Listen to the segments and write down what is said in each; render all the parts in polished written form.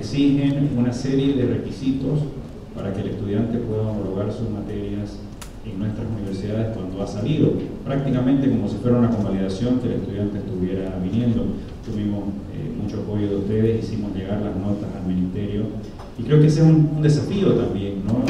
exigen una serie de requisitos para que el estudiante pueda homologar sus materias en nuestras universidades cuando ha salido, prácticamente como si fuera una convalidación que el estudiante estuviera viniendo. Tuvimos mucho apoyo de ustedes, hicimos llegar las notas al ministerio y creo que ese es un desafío también, ¿no?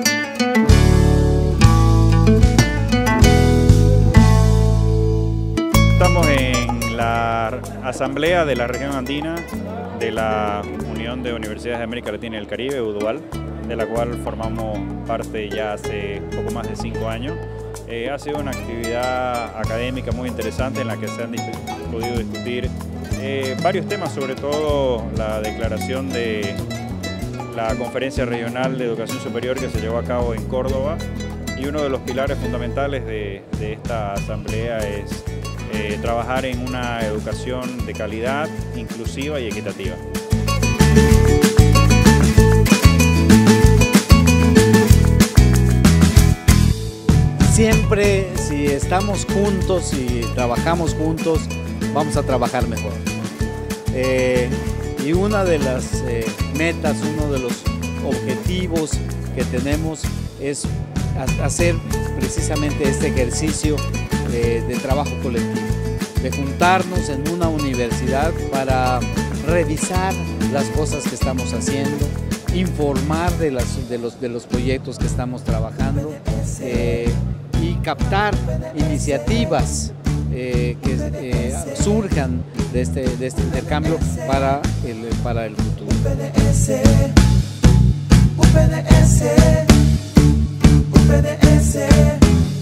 Estamos en la Asamblea de la Región Andina de la Unión de Universidades de América Latina y el Caribe, UDUAL, de la cual formamos parte ya hace poco más de 5 años. Ha sido una actividad académica muy interesante en la que se han podido discutir varios temas, sobre todo la declaración de la Conferencia Regional de Educación Superior que se llevó a cabo en Córdoba, y uno de los pilares fundamentales de esta asamblea es trabajar en una educación de calidad, inclusiva y equitativa. Siempre, si estamos juntos y trabajamos juntos, vamos a trabajar mejor. Y una de las metas, uno de los objetivos que tenemos es hacer precisamente este ejercicio de trabajo colectivo, de juntarnos en una universidad para revisar las cosas que estamos haciendo, informar de los proyectos que estamos trabajando, y captar iniciativas que surjan de este intercambio para el futuro. UPDS.